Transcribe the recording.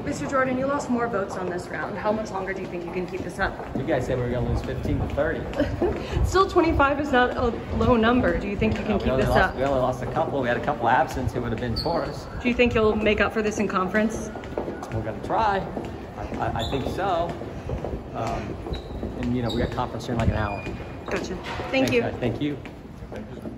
Mr. Jordan, you lost more votes on this round. How much longer do you think you can keep this up? You guys said we were going to lose 15 to 30. Still, 25 is not a low number. Do you think you can keep this up? We only lost a couple. We had a couple absence. It would have been for us. Do you think you'll make up for this in conference? We're going to try. I think so. And, you know, we got conference here in like an hour. Gotcha. Thank you. Guys. Thank you.